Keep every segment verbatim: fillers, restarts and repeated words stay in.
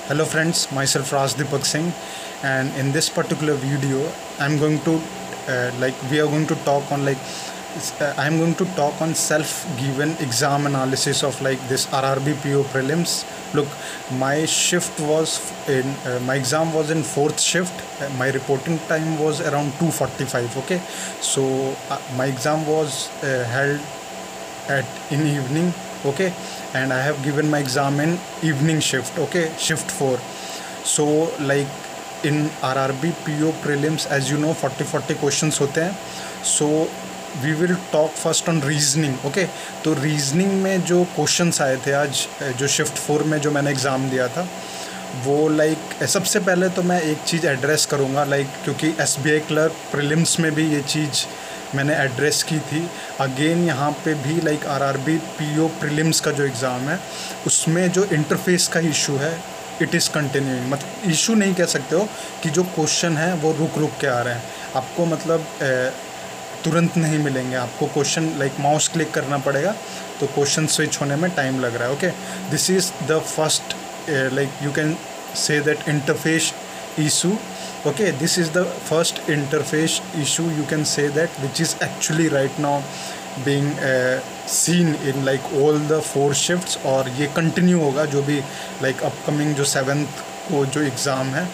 Hello friends, myself Raj Deepak Singh, and in this particular video I'm going to uh, like we are going to talk on like uh, I'm going to talk on self-given exam analysis of like this R R B P O prelims. Look, my shift was in uh, my exam was in fourth shift. Uh, my reporting time was around two forty-five. Okay, so uh, my exam was uh, held at in evening. Okay, and I have given my exam in evening shift. Okay, shift four. So like in R R B P O prelims, as you know, forty forty questions होते हैं. So we will talk first on reasoning. Okay, तो reasoning में जो questions आए थे आज जो shift four में जो मैंने एग्ज़ाम दिया था, वो लाइक सबसे पहले तो मैं एक चीज़ एड्रेस करूँगा लाइक क्योंकि S B I clerk prelims में भी ये चीज़ मैंने एड्रेस की थी. अगेन यहाँ पे भी like R R B P O prelims का जो एग्ज़ाम है उसमें जो इंटरफेस का इशू है इट इज़ कंटिन्यूइंग. मतलब इशू नहीं कह सकते हो कि जो क्वेश्चन है वो रुक रुक के आ रहे हैं आपको, मतलब ए, तुरंत नहीं मिलेंगे आपको क्वेश्चन. लाइक माउस क्लिक करना पड़ेगा तो क्वेश्चन स्विच होने में टाइम लग रहा है. Okay, this is the first like you can say that interface issue. Okay, this is the first interface issue you can say that, which is actually right now being uh, seen in like all the four shifts. और ये continue होगा जो भी like upcoming जो seventh को जो exam है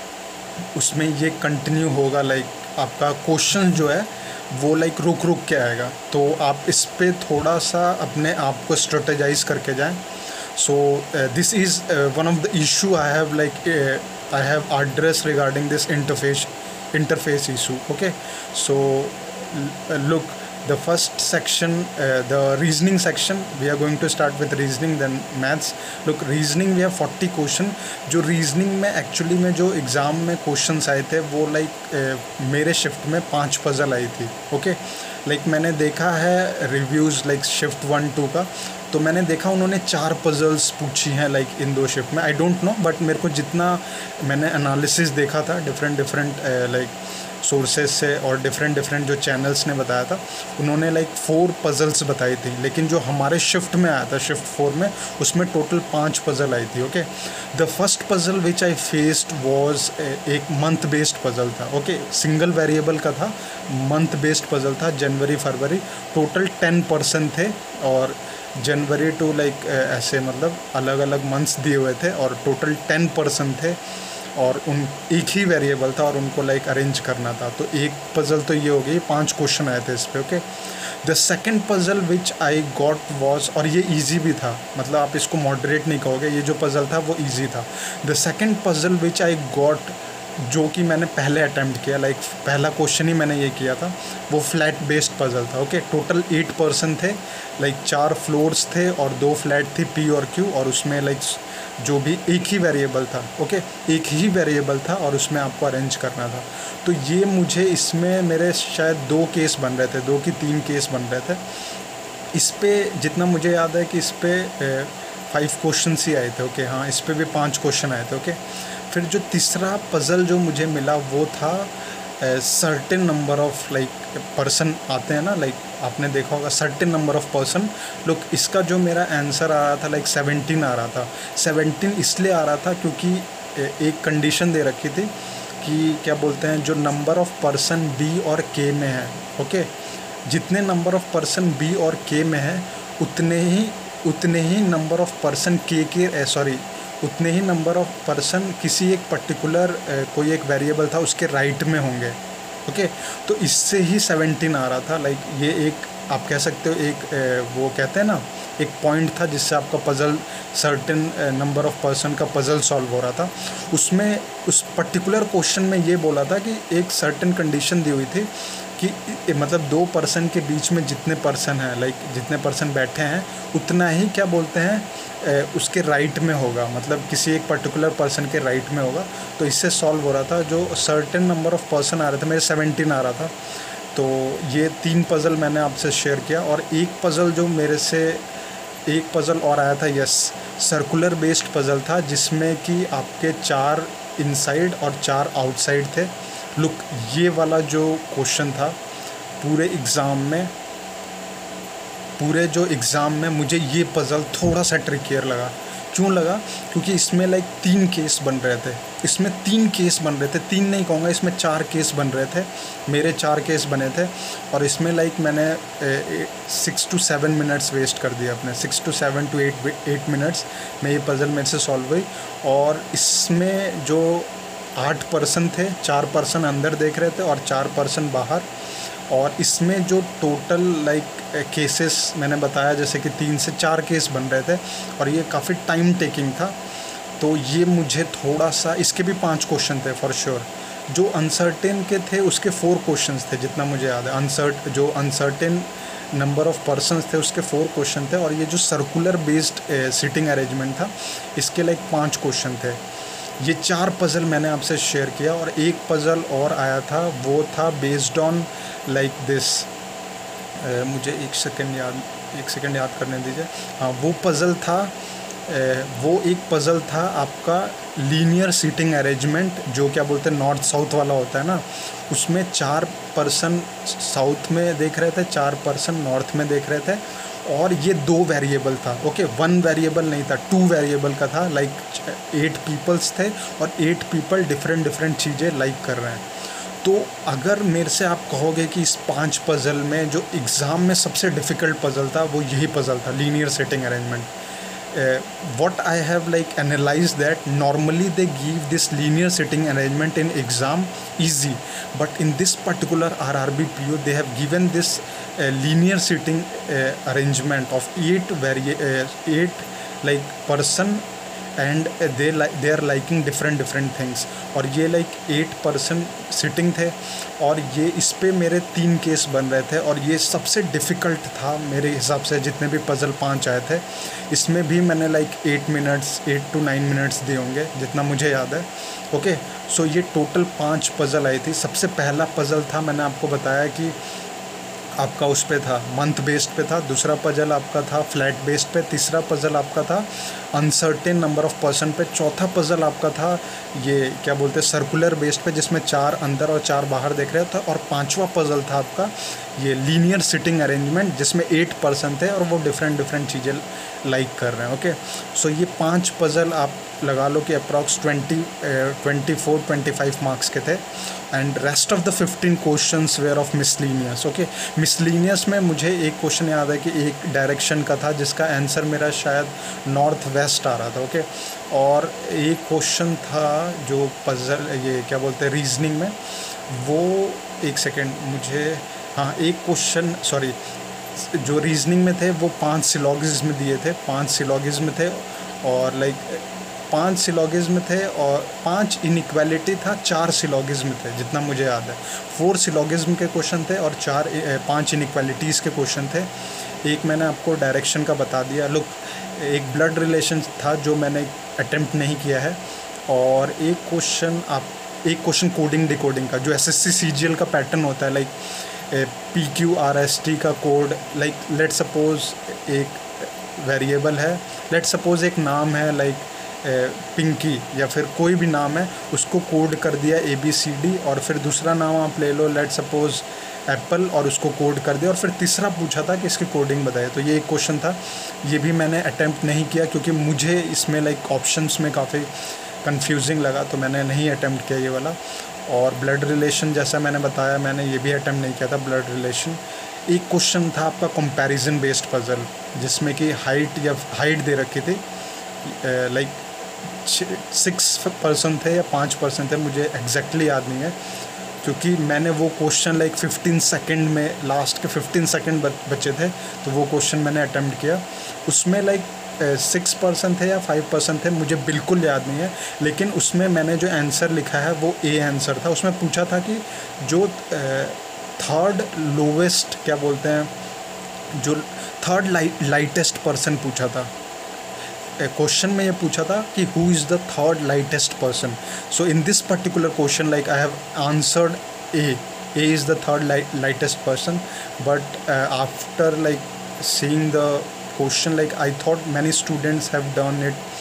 उसमें ये continue होगा. like आपका क्वेश्चन जो है वो लाइक like रुक रुक के आएगा, तो आप इस पे थोड़ा सा अपने आप को स्ट्रेटेजाइज करके जाएं. So uh, this is uh, one of the issue I have like uh, I have addressed regarding this interface interface issue. Okay, so uh, look, the first section, uh, the reasoning section, we are going to start with reasoning, then maths. Look, reasoning we have forty question. जो reasoning में actually में जो exam में questions आए थे वो like uh, मेरे shift में पांच puzzle आई थी. Okay, like मैंने देखा है reviews like shift one two का, तो मैंने देखा उन्होंने चार पजल्स पूछी हैं लाइक इन दो शिफ्ट में. आई डोंट नो, बट मेरे को जितना मैंने एनालिसिस देखा था डिफरेंट डिफरेंट लाइक सोर्सेज से और डिफरेंट डिफरेंट जो चैनल्स ने बताया था, उन्होंने लाइक फोर पजल्स बताई थी. लेकिन जो हमारे शिफ्ट में आया था शिफ्ट फोर में, उसमें टोटल पांच पजल आई थी. Okay, the first puzzle which I faced was एक मंथ बेस्ड पजल था. ओके, सिंगल वेरिएबल का था, मंथ बेस्ड पजल था. जनवरी फरवरी टोटल टेन पर्सन थे और जनवरी टू लाइक ऐसे मतलब अलग अलग मंथ्स दिए हुए थे और टोटल टेन पर्सन थे और उन एक ही वेरिएबल था और उनको लाइक अरेंज करना था. तो एक पजल तो ये हो गई, पांच क्वेश्चन आए थे इस पे. Okay, the second puzzle which I got was, और ये इजी भी था, मतलब आप इसको मॉडरेट नहीं कहोगे, ये जो पजल था वो इजी था. The second puzzle which I got, जो कि मैंने पहले अटैम्प्ट किया, लाइक पहला क्वेश्चन ही मैंने ये किया था, वो फ्लैट बेस्ड पजल था. ओके, टोटल एट पर्सन थे, लाइक चार फ्लोर्स थे और दो फ्लैट थी पी और क्यू, और उसमें लाइक जो भी एक ही वेरिएबल था. ओके, एक ही वेरिएबल था और उसमें आपको अरेंज करना था. तो ये मुझे इसमें मेरे शायद दो केस बन रहे थे, दो की तीन केस बन रहे थे. इस पे जितना मुझे याद है कि इस पे फाइव क्वेश्चन ही आए थे. ओके, हाँ, इस पे भी पाँच क्वेश्चन आए थे. ओके, फिर जो तीसरा पज़ल जो मुझे मिला वो था certain number of like person आते हैं ना, लाइक आपने देखा होगा certain number of person. Look, इसका जो मेरा आंसर आ रहा था लाइक सेवेंटीन आ रहा था. सेवेंटीन इसलिए आ रहा था क्योंकि एक कंडीशन दे रखी थी कि क्या बोलते हैं, जो नंबर ऑफ़ पर्सन बी और के में है. ओके, जितने नंबर ऑफ़ पर्सन बी और के में है उतने ही उतने ही नंबर ऑफ़ पर्सन के के सॉरी उतने ही नंबर ऑफ़ पर्सन किसी एक पर्टिकुलर कोई एक वेरिएबल था उसके राइट में होंगे. ओके, तो इससे ही सेवेंटीन आ रहा था. लाइक ये एक आप कह सकते हो एक वो कहते हैं ना, एक पॉइंट था जिससे आपका puzzle certain number of person का पज़ल सॉल्व हो रहा था. उसमें उस पर्टिकुलर क्वेश्चन में ये बोला था कि एक सर्टेन कंडीशन दी हुई थी कि मतलब दो पर्सन के बीच में जितने पर्सन हैं, लाइक जितने पर्सन बैठे हैं उतना ही क्या बोलते हैं उसके राइट में होगा, मतलब किसी एक पर्टिकुलर पर्सन के राइट में होगा. तो इससे सॉल्व हो रहा था. जो सर्टेन नंबर ऑफ़ पर्सन आ रहे थे, मेरे सेवेंटीन आ रहा था. तो ये तीन पज़ल मैंने आपसे शेयर किया. और एक पज़ल जो मेरे से एक पज़ल और आया था, यस, सर्कुलर बेस्ड पज़ल था जिसमें कि आपके चार इनसाइड और चार आउटसाइड थे. लुक, ये वाला जो क्वेश्चन था पूरे एग्ज़ाम में पूरे जो एग्ज़ाम में मुझे ये पज़ल थोड़ा सा ट्रिकियर लगा क्यों लगा? क्योंकि इसमें लाइक तीन केस बन रहे थे, इसमें तीन केस बन रहे थे, तीन नहीं कहूँगा, इसमें चार केस बन रहे थे, मेरे चार केस बने थे। और इसमें लाइक मैंने six to seven minutes waste कर दिया अपने, six to seven to eight eight minutes में ये पज़ल मेरे से सॉल्व हुई। और इसमें जो आठ पर्सन थे, चार पर्सन अंदर देख रहे थे और चार पर्सन बाहर। और इसमें जो टोटल लाइक केसेस मैंने बताया, जैसे कि तीन से चार केस बन रहे थे और ये काफ़ी टाइम टेकिंग था। तो ये मुझे थोड़ा सा, इसके भी पांच क्वेश्चन थे फॉर श्योर। जो अनसर्टेन के थे उसके फोर क्वेश्चंस थे जितना मुझे याद है। अनसर्ट जो अनसर्टेन नंबर ऑफ पर्सन्स थे उसके फोर क्वेश्चन थे। और ये जो सर्कुलर बेस्ड सिटिंग अरेंजमेंट था इसके लाइक पाँच क्वेश्चन थे। ये चार पज़ल मैंने आपसे शेयर किया। और एक पज़ल और आया था, वो था बेस्ड ऑन लाइक दिस, मुझे एक सेकंड याद एक सेकंड याद करने दीजिए। हाँ, वो पज़ल था uh, वो एक पज़ल था आपका लीनियर सीटिंग अरेंजमेंट, जो क्या बोलते हैं नॉर्थ साउथ वाला होता है ना। उसमें चार पर्सन साउथ में देख रहे थे, चार पर्सन नॉर्थ में देख रहे थे। और ये दो वेरिएबल था, ओके, वन वेरिएबल नहीं था, टू वेरिएबल का था। लाइक एट पीपल्स थे और एट पीपल डिफरेंट डिफरेंट चीज़ें लाइक कर रहे हैं। तो अगर मेरे से आप कहोगे कि इस पांच पज़ल में जो एग्ज़ाम में सबसे डिफ़िकल्ट पज़ल था वो यही पज़ल था, linear sitting arrangement. what I have like analyzed that normally they give this linear sitting arrangement in exam easy, but in this particular R R B P O they have given this uh, linear sitting uh, arrangement of eight vari- uh, eight like person and they like they are liking different different things। और ये like eight person sitting थे और ये इस पे मेरे तीन case बन रहे थे। और ये सबसे डिफ़िकल्ट था मेरे हिसाब से, जितने भी पज़ल पांच आए थे इसमें भी मैंने like eight minutes eight to nine minutes दिए होंगे जितना मुझे याद है। ओके, सो ये टोटल पांच पज़ल आई थी। सबसे पहला पज़ल था, मैंने आपको बताया कि आपका उस पे था मंथ बेस्ड पे था, दूसरा पज़ल आपका था फ्लैट बेस्ड पे, तीसरा पज़ल आपका था अनसर्टेन नंबर ऑफ पर्सन पे, चौथा पज़ल आपका था ये क्या बोलते हैं सर्कुलर बेस्ड पे जिसमें चार अंदर और चार बाहर देख रहे थे, और पांचवा पज़ल था आपका ये लीनियर सिटिंग अरेंजमेंट जिसमें एट पर्सन थे और वो डिफरेंट डिफरेंट चीज़ें लाइक कर रहे हैं। ओके, सो ये पांच पज़ल आप लगा लो कि approx twenty twenty four twenty five marks के थे। And rest of the fifteen questions were of miscellaneous. Okay, miscellaneous में मुझे एक क्वेश्चन याद है कि एक डायरेक्शन का था जिसका आंसर मेरा शायद नॉर्थ वेस्ट आ रहा था। ओके, और एक क्वेश्चन था जो पज़ल ये क्या बोलते हैं रीजनिंग में, वो एक सेकेंड मुझे, हाँ एक क्वेश्चन सॉरी जो रीजनिंग में थे वो पांच सिलॉगिज्म दिए थे, पांच सिलॉगिज्म थे और लाइक पांच सिलॉगिज्म थे और पांच इनइक्वालिटी था, चार सिलॉगिज्म थे जितना मुझे याद है। फोर सिलॉगिज्म के क्वेश्चन थे और चार पांच इनइक्वालिटीज़ के क्वेश्चन थे। एक मैंने आपको डायरेक्शन का बता दिया। लुक, एक ब्लड रिलेशन था जो मैंने अटेम्प्ट नहीं किया है, और एक क्वेश्चन आप एक क्वेश्चन कोडिंग डिकोडिंग का जो एसएससी सीजीएल का पैटर्न होता है, like P Q R S T का कोड, लाइक लेट सपोज एक वेरिएबल है, लेट सपोज एक नाम है लाइक पिंकी या फिर कोई भी नाम है, उसको कोड कर दिया ए बी सी डी, और फिर दूसरा नाम आप ले लो लेट सपोज एप्पल और उसको कोड कर दिया, और फिर तीसरा पूछा था कि इसकी कोडिंग बताए। तो ये एक क्वेश्चन था, ये भी मैंने अटेम्प्ट नहीं किया क्योंकि मुझे इसमें लाइक ऑप्शंस में काफ़ी कंफ्यूजिंग लगा, तो मैंने नहीं अटेम्प्ट किया ये वाला। और ब्लड रिलेशन जैसा मैंने बताया, मैंने ये भी अटेम्प्ट नहीं किया था ब्लड रिलेशन। एक क्वेश्चन था आपका कंपैरिजन बेस्ड पज़ल जिसमें कि हाइट या हाइट दे रखी थी, लाइक सिक्स पर्सन थे या पाँच पर्सन थे, मुझे एग्जैक्टली याद नहीं है क्योंकि मैंने वो क्वेश्चन लाइक फिफ्टीन सेकंड में, लास्ट के फिफ्टीन सेकंड बचे थे, तो वो क्वेश्चन मैंने अटेम्प्ट किया। उसमें लाइक सिक्स पर्सन थे या फाइव पर्सन थे, मुझे बिल्कुल याद नहीं है, लेकिन उसमें मैंने जो आंसर लिखा है वो ए आंसर था। उसमें पूछा था कि जो थर्ड लोवेस्ट क्या बोलते हैं, जो थर्ड लाइट लाइटेस्ट पर्सन पूछा था क्वेश्चन में, ये पूछा था कि who is the third lightest person. So in this particular question like I have answered A A is the third lightest person, but after like seeing the question, like I thought many students have done it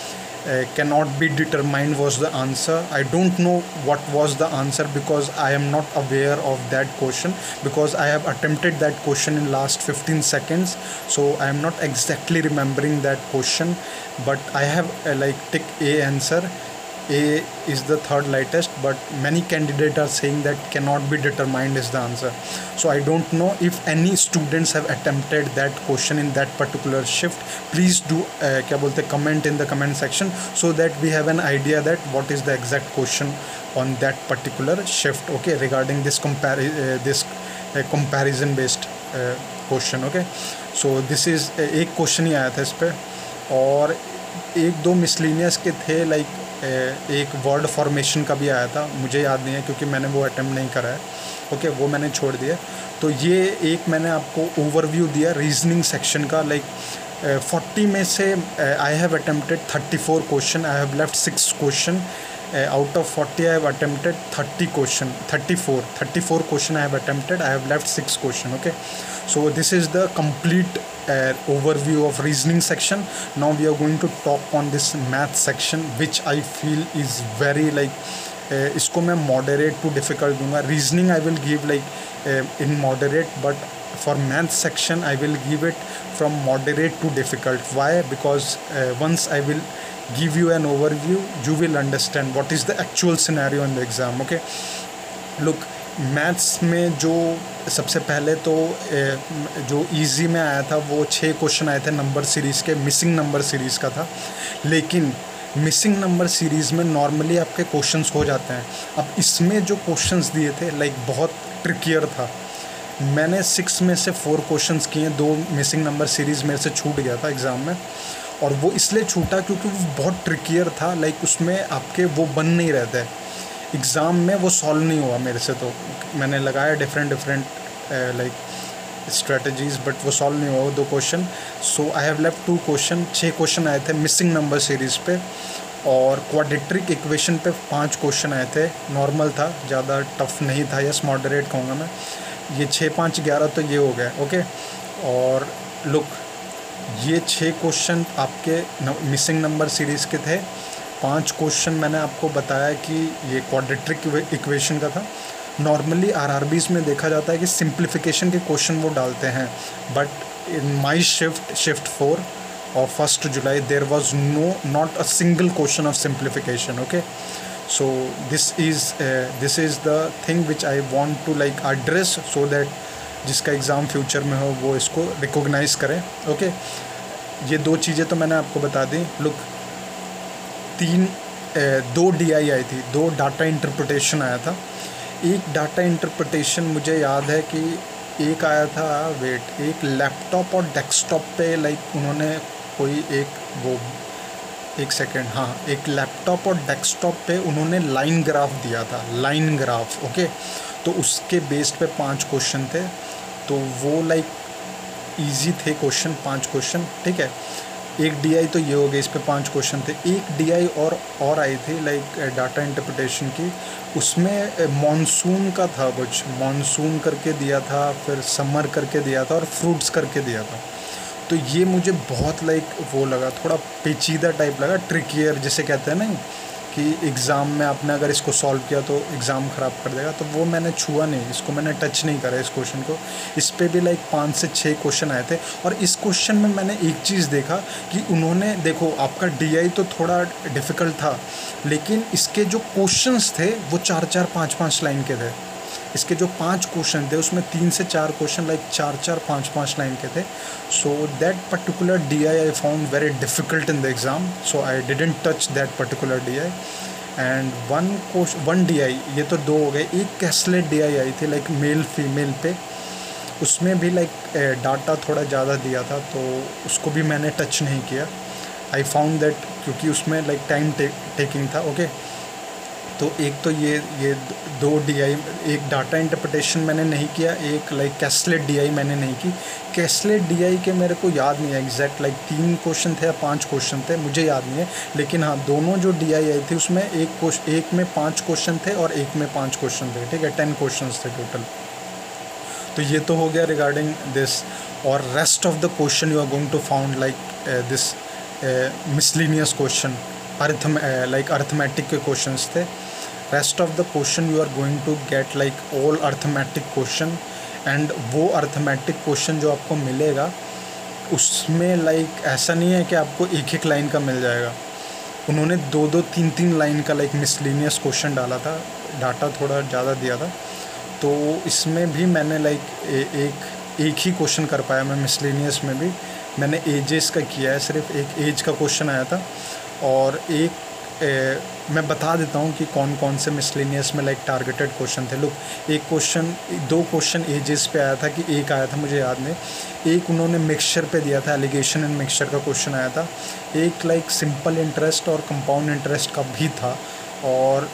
uh, cannot be determined was the answer. I don't know what was the answer because I am not aware of that question, because I have attempted that question in last fifteen seconds, so I am not exactly remembering that question. But I have uh, like tick A answer. A is the third lightest, but many candidates are saying that cannot be determined is the answer. So I don't know if any students have attempted that question in that particular shift. Please do uh, क्या बोलते comment in the comment section, so that we have an idea that what is the exact question on that particular shift. Okay, regarding this compar uh, this uh, comparison based uh, question. Okay, so this is uh, एक question ही आया था इस पे, और एक दो miscellaneous के थे, लाइक एक वर्ड फॉर्मेशन का भी आया था, मुझे याद नहीं है क्योंकि मैंने वो अटेम्प्ट नहीं करा है. ओके, वो मैंने छोड़ दिया. तो ये एक मैंने आपको ओवरव्यू दिया रीजनिंग सेक्शन का. लाइक फोर्टी में से I have attempted thirty four question, I have left six question. out of forty I have attempted thirty question, thirty-four thirty-four question I have attempted, I have left six question. Okay, so this is the complete uh, overview of reasoning section. Now we are going to talk on this math section, which I feel is very like uh, इसको मैं moderate to difficult दूंगा. Reasoning I will give like uh, in moderate, but for math section I will give it from moderate to difficult. Why? Because uh, once I will give you an overview, you will understand what is the actual scenario in the exam. Okay, look, maths में जो सबसे पहले तो जो easy में आया था वो छः क्वेश्चन आए थे नंबर सीरीज़ के, मिसिंग नंबर सीरीज़ का था. लेकिन मिसिंग नंबर सीरीज़ में नॉर्मली आपके क्वेश्चंस हो जाते हैं. अब इसमें जो क्वेश्चंस दिए थे लाइक बहुत ट्रिकियर था. मैंने सिक्स में से फोर क्वेश्चंस किए, दो मिसिंग नंबर सीरीज़ मेरे से छूट गया था एग्ज़ाम में, और वो इसलिए छूटा क्योंकि वो बहुत ट्रिकियर था. लाइक उसमें आपके वो बन नहीं रहते, एग्ज़ाम में वो सॉल्व नहीं हुआ मेरे से. तो मैंने लगाया different different like strategies, but वो सॉल्व नहीं हुआ वो दो question. So I have left two question. छः क्वेश्चन आए थे मिसिंग नंबर सीरीज़ पे, और क्वाड्रेटिक इक्वेशन पे पाँच क्वेश्चन आए थे. नॉर्मल था, ज़्यादा टफ नहीं था, यस मॉडरेट कहूँगा मैं. ये छः पाँच ग्यारह तो ये हो गया. ओके, और लुक, ये छः क्वेश्चन आपके मिसिंग नंबर सीरीज़ के थे. पांच क्वेश्चन मैंने आपको बताया कि ये क्वाड्रेटिक इक्वेशन का था. नॉर्मली आरआरबीज़ में देखा जाता है कि सिंप्लीफिकेशन के क्वेश्चन वो डालते हैं, but in my shift shift four of first July there was no not a single question of simplification. Okay, so this is this is the thing which I want to like address, so that जिसका exam future में हो वो इसको recognise करें. Okay, ये दो चीज़ें तो मैंने आपको बता दी. लुक, तीन दो डीआई आई थी, दो डाटा इंटरप्रिटेशन आया था. एक डाटा इंटरप्रिटेशन मुझे याद है कि एक आया था, वेट, एक लैपटॉप और डेस्कटॉप पे लाइक उन्होंने कोई एक वो एक सेकेंड हाँ एक लैपटॉप और डेस्कटॉप पे उन्होंने लाइन ग्राफ दिया था, लाइन ग्राफ. ओके, तो उसके बेस्ड पे पांच क्वेश्चन थे. तो वो लाइक इजी थे क्वेश्चन, पांच क्वेश्चन. ठीक है, एक डीआई तो ये हो गई, इस पे पांच क्वेश्चन थे. एक डीआई और और आई थी लाइक डाटा इंटरप्रिटेशन की, उसमें मॉनसून का था, कुछ मॉनसून करके दिया था, फिर समर करके दिया था, और फ्रूट्स करके दिया था. तो ये मुझे बहुत लाइक वो लगा, थोड़ा पेचीदा टाइप लगा, ट्रिकियर जिसे कहते हैं ना कि एग्ज़ाम में आपने अगर इसको सॉल्व किया तो एग्ज़ाम ख़राब कर देगा. तो वो मैंने छुआ नहीं, इसको मैंने टच नहीं करा इस क्वेश्चन को. इस पे भी लाइक पाँच से छः क्वेश्चन आए थे. और इस क्वेश्चन में मैंने एक चीज़ देखा कि उन्होंने, देखो आपका डीआई तो थोड़ा डिफ़िकल्ट था, लेकिन इसके जो क्वेश्चंस थे वो चार चार पाँच पाँच लाइन के थे. इसके जो पांच क्वेश्चन थे उसमें तीन से चार क्वेश्चन लाइक चार चार पाँच पाँच लाइन के थे. So that particular D I I found very difficult in the exam, so I didn't touch that particular D I. And one question one D I, ये तो दो हो गए. एक कैसलेट डी आई आई थी लाइक मेल फीमेल पे, उसमें भी लाइक डाटा थोड़ा ज़्यादा दिया था, तो उसको भी मैंने टच नहीं किया. आई फाउंड दैट क्योंकि उसमें लाइक टाइम टेकिंग था. ओके, तो एक तो ये ये दो डीआई, एक डाटा इंटरप्रिटेशन मैंने नहीं किया, एक लाइक कैसलेट डीआई मैंने नहीं की. कैसलेट डीआई के मेरे को याद नहीं है एग्जैक्ट, लाइक तीन क्वेश्चन थे या पांच क्वेश्चन थे, मुझे याद नहीं है. लेकिन हाँ, दोनों जो डीआई आई थी उसमें एक क्वेश्चन, एक में पांच क्वेश्चन थे और एक में पांच क्वेश्चन थे. ठीक है, टेन क्वेश्चन थे टोटल. तो ये तो हो गया रिगार्डिंग दिस. और rest of the question you are going to found like this miscellaneous question. अर्थ लाइक अर्थमेटिक के क्वेश्चंस थे. Rest of the question you are going to get like all arithmetic question. And वो arithmetic question जो आपको मिलेगा उसमें like ऐसा नहीं है कि आपको एक एक लाइन का मिल जाएगा. उन्होंने दो दो तीन तीन लाइन का लाइक मिसलिनियस क्वेश्चन डाला था, डाटा थोड़ा ज़्यादा दिया था. तो इसमें भी मैंने लाइक एक एक ही क्वेश्चन कर पाया मैं. मिसलिनियस में भी मैंने एजेस का किया है, सिर्फ एक एज का क्वेश्चन आया था. और एक ए, मैं बता देता हूँ कि कौन कौन से मिसलिनियस में लाइक टारगेटेड क्वेश्चन थे. लुक एक क्वेश्चन, दो क्वेश्चन एजेस पे आया था कि एक आया था मुझे याद नहीं. एक उन्होंने मिक्सचर पे दिया था, एलिगेशन एंड मिक्सचर का क्वेश्चन आया था. एक लाइक सिंपल इंटरेस्ट और कंपाउंड इंटरेस्ट का भी था. और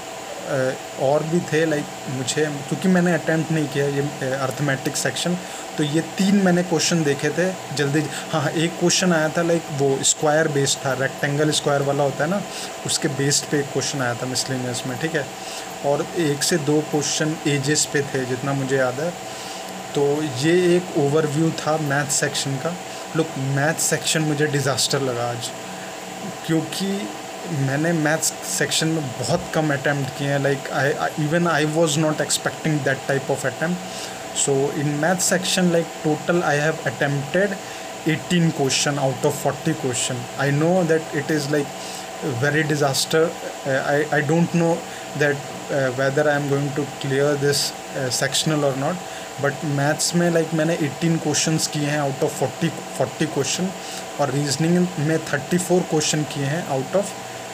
और भी थे लाइक मुझे, क्योंकि मैंने अटैम्प्ट नहीं किया ये अर्थमेटिक सेक्शन, तो ये तीन मैंने क्वेश्चन देखे थे जल्दी. हाँ हाँ एक क्वेश्चन आया था लाइक वो स्क्वायर बेस्ड था, रेक्टेंगल स्क्वायर वाला होता है ना, उसके बेस्ड पे एक क्वेश्चन आया था मिसलेनियस में. ठीक है. और एक से दो क्वेश्चन एजेस पे थे जितना मुझे याद है. तो ये एक ओवरव्यू था मैथ सेक्शन का. लुक मैथ सेक्शन मुझे डिज़ास्टर लगा आज, क्योंकि मैंने मैथ्स सेक्शन में बहुत कम अटैम्प्ट किए हैं. Like I even I was not expecting that type of attempt. So in math section like total I have attempted eighteen question out of forty question. I know that it is like very disaster. I I don't know that whether I am going to clear this sectional और not. But maths में like मैंने eighteen questions किए हैं out of forty forty question. और reasoning में thirty-four question किए हैं out of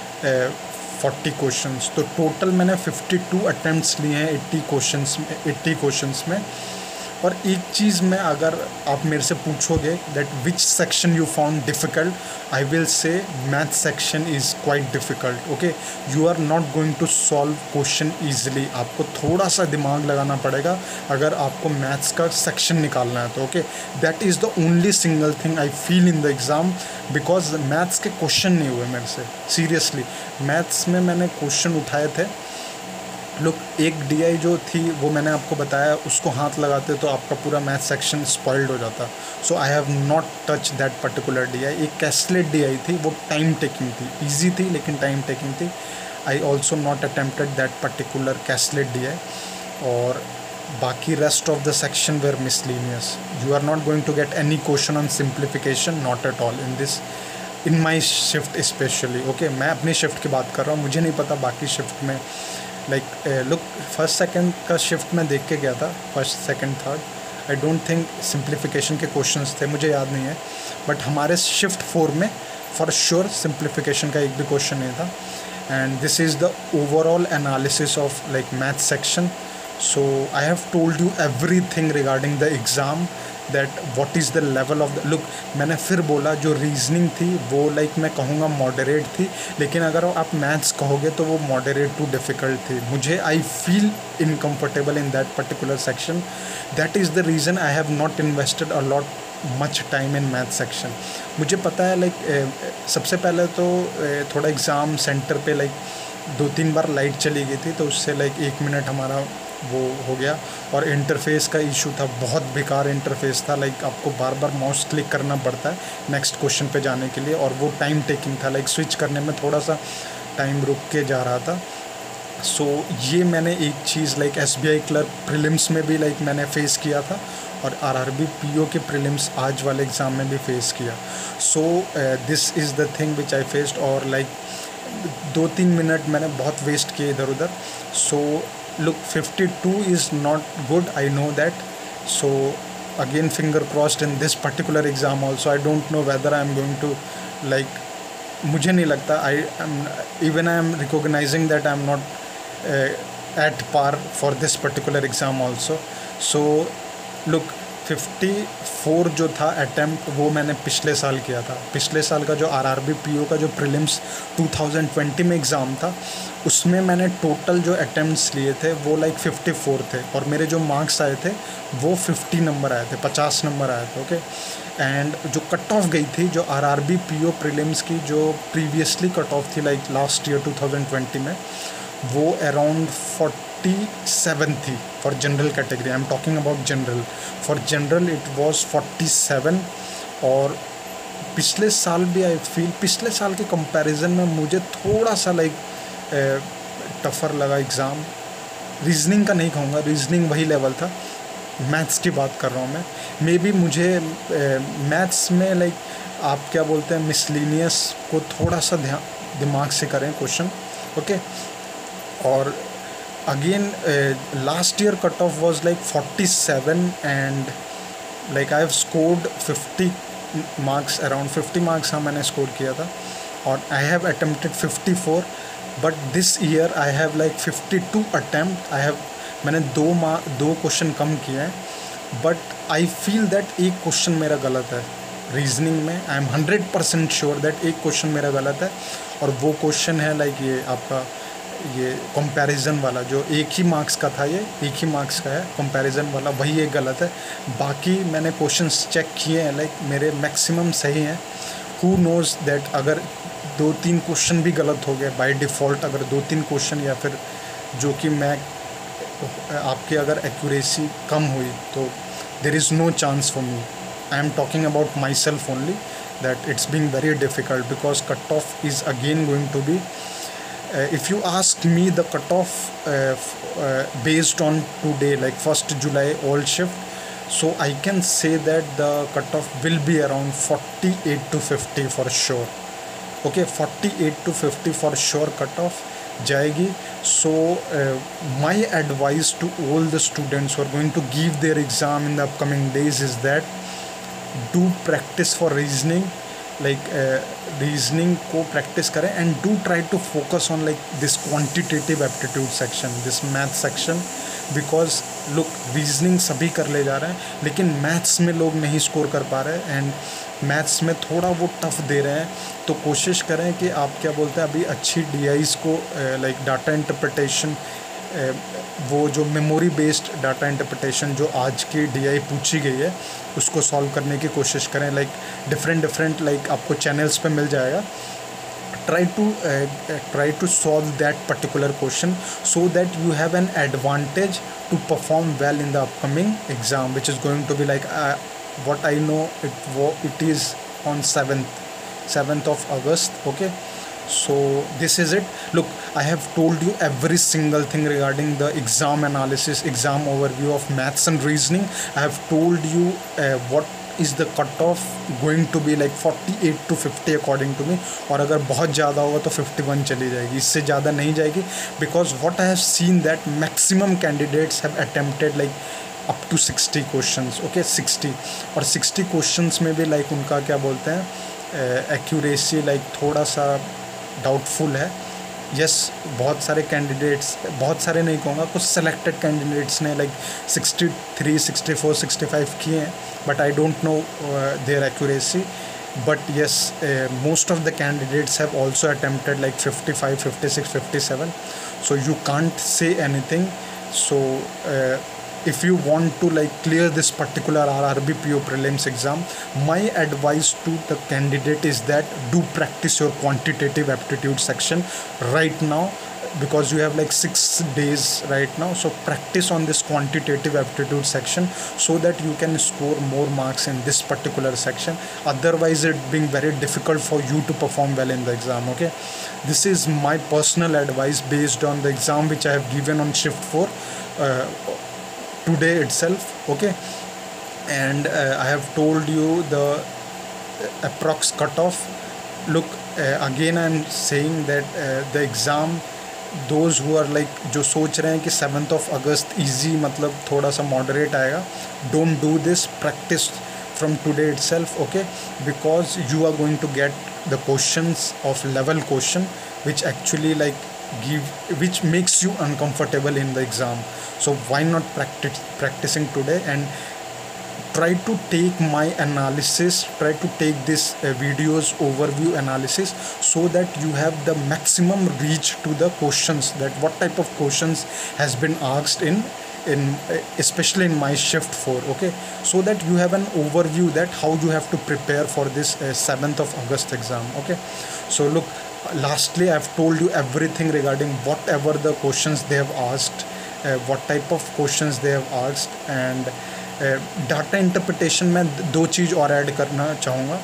forty questions. तो टोटल मैंने fifty-two अटैम्प्ट्स लिए हैं eighty क्वेश्चंस में eighty क्वेश्चंस में. और एक चीज़ में अगर आप मेरे से पूछोगे that which section you found difficult, I will say math section is quite difficult. Okay, you are not going to solve question easily. आपको थोड़ा सा दिमाग लगाना पड़ेगा अगर आपको मैथ्स का सेक्शन निकालना है तो. Okay, that is the only single thing I feel in the exam, because maths के क्वेश्चन नहीं हुए मेरे से. सीरियसली मैथ्स में मैंने क्वेश्चन उठाए थे. लोग एक डीआई जो थी वो मैंने आपको बताया, उसको हाथ लगाते तो आपका पूरा मैथ सेक्शन स्पॉइल्ड हो जाता. So I have not touch that particular DI. एक कैसलेट डीआई थी, वो टाइम टेकिंग थी, इजी थी लेकिन टाइम टेकिंग थी. I also not attempted that particular caselet DI. और बाकी rest of the section were miscellaneous. You are not going to get any question on simplification, not at all in this, in my shift specially. Okay, मैं अपनी shift की बात कर रहा हूँ, मुझे नहीं पता बाकी शिफ्ट में. लाइक लुक फर्स्ट सेकंड का शिफ्ट मैं देख के गया था, first second third. I don't think simplification के क्वेश्चंस थे, मुझे याद नहीं है. बट हमारे शिफ्ट फोर में फॉर श्योर सिंप्लीफिकेशन का एक भी क्वेश्चन नहीं था. And this is the overall analysis of like math section. So I have told you everything regarding the exam, that what is the level of the. Look मैंने फिर बोला जो reasoning थी वो लाइक मैं कहूँगा मॉडरेट थी, लेकिन अगर आप मैथ्स कहोगे तो वो मॉडरेट टू डिफ़िकल्ट थी. मुझे I feel uncomfortable in that particular section. That is the reason I have not invested a lot much time in math section. मुझे पता है लाइक सबसे पहले तो थोड़ा एग्ज़ाम सेंटर पे लाइक दो तीन बार लाइट चली गई थी, तो उससे लाइक एक मिनट हमारा वो हो गया. और इंटरफेस का इशू था, बहुत बेकार इंटरफेस था. लाइक आपको बार बार माउस क्लिक करना पड़ता है नेक्स्ट क्वेश्चन पे जाने के लिए, और वो टाइम टेकिंग था. लाइक स्विच करने में थोड़ा सा टाइम रुक के जा रहा था. सो so, ये मैंने एक चीज़ लाइक एसबीआई क्लर्क प्रीलिम्स में भी लाइक मैंने फ़ेस किया था, और आरआरबी पीओ के प्रीलिम्स आज वाले एग्ज़ाम में भी फ़ेस किया. So this is the thing which I faced. और लाइक दो तीन मिनट मैंने बहुत वेस्ट किए इधर उधर. सो look fifty-two is not good, I know that. So again finger crossed in this particular exam also. I don't know whether I am going to like, मुझे नहीं लगता. I am even I am recognizing that I am not uh, at par for this particular exam also. So look fifty-four जो था attempt वो मैंने पिछले साल किया था. पिछले साल का जो आरआरबी पीओ का जो प्रीलिम्स twenty twenty में एग्ज़ाम था, उसमें मैंने टोटल जो अटैम्प्ट्स लिए थे वो लाइक fifty-four थे, और मेरे जो मार्क्स आए थे वो fifty नंबर आए थे, fifty नंबर आए थे. ओके, एंड जो कट ऑफ गई थी जो आरआरबी पीओ प्रीलिम्स की जो प्रीवियसली कट ऑफ थी like last year twenty twenty में, वो अराउंड forty-seven थी for general category. I am talking about general. For general it was forty-seven. और पिछले साल भी आई फील पिछले साल के कंपैरिजन में मुझे थोड़ा सा लाइक टफ़र लगा एग्ज़ाम। रीजनिंग का नहीं कहूँगा, रीजनिंग वही लेवल था, मैथ्स की बात कर रहा हूँ मैं। मे बी मुझे मैथ्स में लाइक आप क्या बोलते हैं मिसलिनियस को थोड़ा सा ध्यान दिमाग से करें क्वेश्चन, ओके। और again last year cut off was like forty seven and like I have scored fifty marks, around fifty marks हाँ मैंने स्कोर किया था, और I have attempted fifty four, but this year I have like fifty two attempt. I have मैंने दो mark दो question कम किए हैं, बट आई फील दैट एक क्वेश्चन मेरा गलत है रीजनिंग में। I am hundred percent sure that एक क्वेश्चन मेरा गलत है, और वो क्वेश्चन है लाइक ये आपका ये कंपैरिजन वाला, जो एक ही मार्क्स का था, ये एक ही मार्क्स का है कंपैरिजन वाला, वही एक गलत है। बाकी मैंने क्वेश्चंस चेक किए हैं, लाइक मेरे मैक्सिमम सही हैं। हु नोज़ दैट अगर दो तीन क्वेश्चन भी गलत हो गए बाय डिफ़ॉल्ट, अगर दो तीन क्वेश्चन या फिर जो कि मैं आपकी अगर एक्यूरेसी कम हुई तो there is no chance for me. I am talking about myself only that it's being very difficult because cut off is again going to be Uh, if you ask me the cutoff uh, uh, based on today, like first July all shift, so I can say that the cutoff will be around forty-eight to fifty for sure. Okay, forty-eight to fifty for sure cutoff जाएगी. So uh, my advice to all the students who are going to give their exam in the upcoming days is that do practice for reasoning, like uh, reasoning को practice करें, and do try to focus on like this quantitative aptitude section, this math section, because look reasoning सभी कर ले जा रहे हैं, लेकिन maths में लोग नहीं स्कोर कर पा रहे हैं, एंड मैथ्स में थोड़ा वो टफ दे रहे हैं। तो कोशिश करें कि आप क्या बोलते हैं अभी अच्छी डी आईज़ को लाइक डाटा इंटरप्रिटेशन, वो जो मेमोरी बेस्ड डाटा इंटरप्रिटेशन जो आज की डी आई पूछी गई है उसको सॉल्व करने की कोशिश करें। लाइक डिफरेंट डिफरेंट लाइक आपको चैनल्स पे मिल जाएगा। Try to try to solve that particular question so that you have an advantage to perform well in the upcoming exam which is going to be like what I know it वो it is on seventh seventh of August. Okay, so this is it. Look, I have told you every single thing regarding the exam analysis, exam overview of maths and reasoning. I have told you uh, what is the cutoff going to be, like forty-eight to fifty according to me, और अगर बहुत ज़्यादा होगा तो fifty-one चली जाएगी, इससे ज़्यादा नहीं जाएगी, because what I have seen that maximum candidates have attempted like up to sixty questions. Okay, sixty, और sixty questions में भी like उनका क्या बोलते हैं एक्यूरेसी uh, like थोड़ा सा डाउटफुल है। यस yes, बहुत सारे कैंडिडेट्स, बहुत सारे नहीं कहूँगा, कुछ सेलेक्टेड कैंडिडेट्स ने like sixty three, sixty four, sixty five किए हैं, but I don't know their accuracy. But yes, most of the candidates have also attempted like fifty five, fifty six, fifty seven, so you can't say anything. सो if you want to like clear this particular R R B P O prelims exam, my advice to the candidate is that do practice your quantitative aptitude section right now, because you have like six days right now. So practice on this quantitative aptitude section so that you can score more marks in this particular section. Otherwise it being very difficult for you to perform well in the exam. Okay, this is my personal advice based on the exam which I have given on shift four uh, today itself. Okay, and uh, I have told you the approx cutoff. Look, uh, again I am saying that uh, the exam, those who are like जो सोच रहे हैं कि seventh of August easy मतलब थोड़ा सा moderate आएगा, don't do this, practice from today itself. Okay, because you are going to get the questions of level question which actually like give which makes you uncomfortable in the exam. So why not practice practicing today, and try to take my analysis, try to take this uh, videos overview analysis so that you have the maximum reach to the questions, that what type of questions has been asked in in uh, especially in my shift four. Okay, so that you have an overview that how you have to prepare for this uh, seventh of August exam. Okay, so look, lastly I have told you everything regarding whatever the questions they have asked, uh, what type of questions they have asked, and data uh, interpretation में दो चीज़ और add करना चाहूँगा.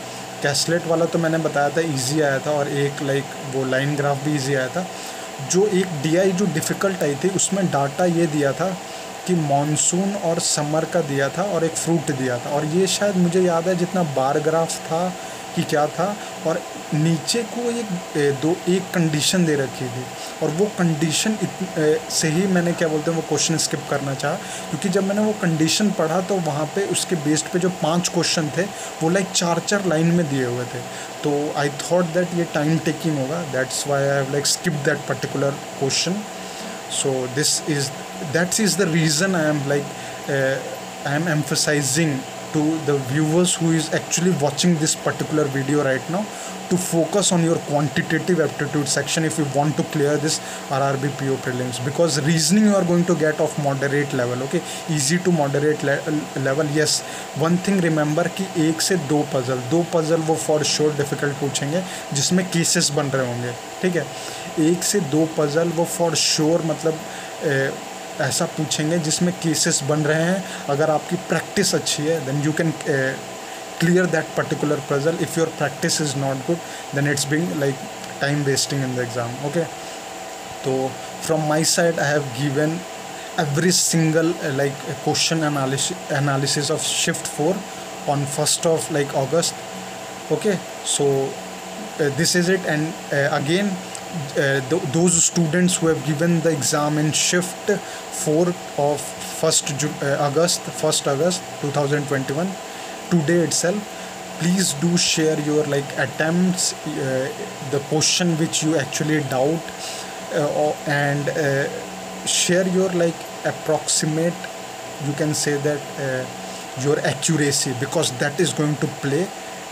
कैसलेट वाला तो मैंने बताया था इजी आया था, और एक लाइक वो लाइन ग्राफ भी इजी आया था। जो एक डीआई जो डिफ़िकल्ट आई थी उसमें डाटा ये दिया था कि मॉनसून और समर का दिया था और एक फ्रूट दिया था, और ये शायद मुझे याद है जितना बार ग्राफ था कि क्या था, और नीचे को एक दो एक कंडीशन दे रखी थी, और वो कंडीशन से ही मैंने क्या बोलते हैं वो क्वेश्चन स्किप करना चाहा, क्योंकि जब मैंने वो कंडीशन पढ़ा तो वहाँ पे उसके बेस्ड पे जो पांच क्वेश्चन थे वो लाइक चार चार लाइन में दिए हुए थे। तो आई थॉट दैट ये टाइम टेकिंग होगा, that's why I have like skip that particular question. So this is that is the reason I am like uh, I am emphasizing to the viewers who is actually watching this particular video right now to focus on your quantitative aptitude section if you want to clear this R R B P O prelims, because reasoning you are going to get of moderate level, okay, easy to moderate le level. Yes, one thing remember कि एक से दो puzzle दो puzzle वो for sure difficult पूछेंगे जिसमें cases बन रहे होंगे, ठीक है। एक से दो पजल वो फॉर श्योर मतलब uh, ऐसा पूछेंगे जिसमें केसेस बन रहे हैं। अगर आपकी प्रैक्टिस अच्छी है then you can clear that particular puzzle. If your practice is not good then it's being like time wasting in the exam, okay. तो from my side I have given every single like question analysis of shift four on first of like August, okay. So this is it, and again Uh, th those students who have given the exam in shift four of first uh, August first August twenty twenty-one, today itself, please do share your like attempts, uh, the question which you actually doubt, uh, and uh, share your like approximate, you can say that uh, your accuracy, because that is going to play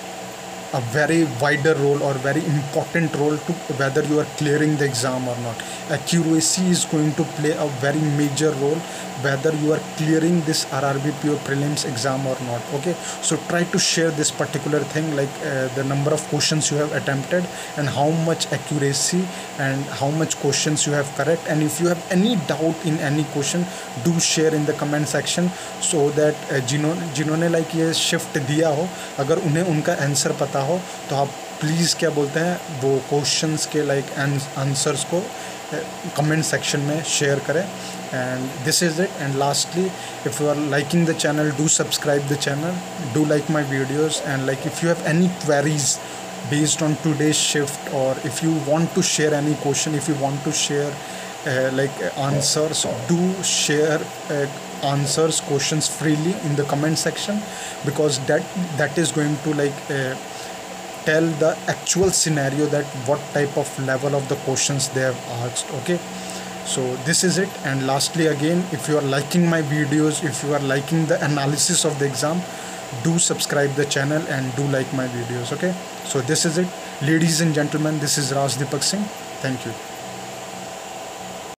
a very wider role or very important role to whether you are clearing the exam or not. Accuracy is going to play a very major role whether you are clearing this R R B P O prelims exam or not, okay. So try to share this particular thing, like uh, the number of questions you have attempted and how much accuracy and how much questions you have correct, and if you have any doubt in any question do share in the comment section, so that uh, जिन्होंने जिन्होंने like ये shift दिया हो अगर उन्हें उनका answer पता हो तो आप प्लीज़ क्या बोलते हैं वो क्वेश्चंस के लाइक आंसर्स को कमेंट सेक्शन में शेयर करें। And this is it, and lastly if you are liking the channel do subscribe the channel, do like my videos, and like if you have any queries based on today's shift, or if you want to share any question, if you want to share uh, like uh, answers, do share uh, answers questions freely in the comment section, because that that is going to like uh, tell the actual scenario that what type of level of the questions they have asked, okay. So this is it, and lastly again, if you are liking my videos, if you are liking the analysis of the exam, do subscribe the channel and do like my videos, okay. So this is it, ladies and gentlemen, this is Raj Deepak Singh. Thank you.